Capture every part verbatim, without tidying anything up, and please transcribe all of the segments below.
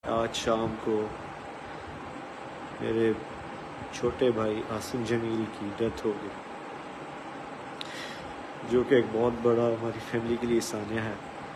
آج شام کو میرے چھوٹے بھائی عاصم جمیل کی ڈیتھ ہو گئی، جو کہ ایک بہت بڑا ہماری فیملی کے لیے سانیہ ہے۔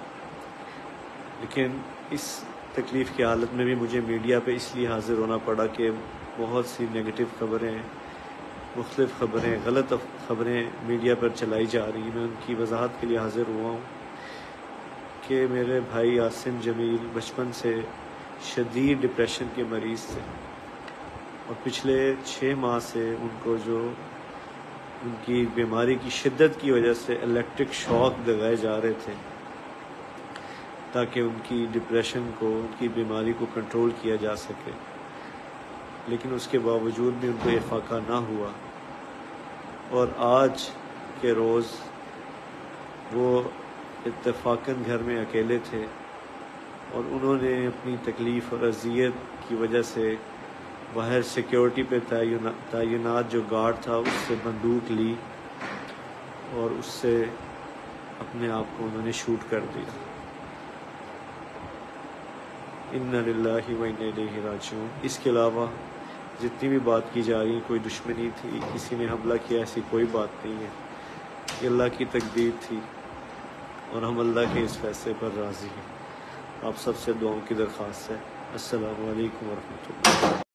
لیکن اس تکلیف کی حالت میں بھی مجھے میڈیا پہ اس لیے حاضر ہونا پڑا کہ بہت سی نگیٹو خبریں، مختلف خبریں، غلط خبریں میڈیا پر چلائی جا رہی ہیں۔ میں ان کی وضاحت کے لیے حاضر ہوا ہوں کہ میرے بھائی عاصم جمیل بچپن سے شدید ڈپریشن کے مریض تھے، اور پچھلے چھ ماہ سے ان کو جو ان کی بیماری کی شدت کی وجہ سے الیکٹرک شاک لگائے جا رہے تھے تاکہ ان کی ڈپریشن کو، ان کی بیماری کو کنٹرول کیا جا سکے، لیکن اس کے باوجود بھی ان کو افاقہ نہ ہوا۔ اور آج کے روز وہ اتفاقاً گھر میں اکیلے تھے، اور انہوں نے اپنی تکلیف اور اذیت کی وجہ سے باہر سیکیورٹی پہ تعینات جو گارڈ تھا اس سے بندوق لی اور اس سے اپنے آپ کو انہوں نے شوٹ کر دیا۔ انا للہ و انا الیہ راجعون۔ اس کے علاوہ جتنی بھی بات کی جا رہی ہے، کوئی دشمنی تھی، کسی نے حملہ کیا، ایسی کوئی بات نہیں ہے۔ یہ اللہ کی تقدیر تھی، اور ہم اللہ کے اس فیصلے پر راضی ہیں۔ آپ سب سے دعاؤں کی درخواست ہے۔ السلام علیکم ورحمۃ اللہ۔